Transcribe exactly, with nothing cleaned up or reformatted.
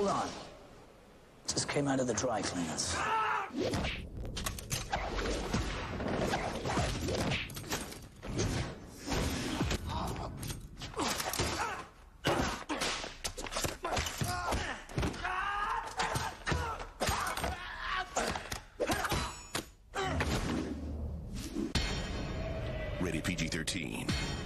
hold on. Just came out of the dry cleaners. Rated P G thirteen.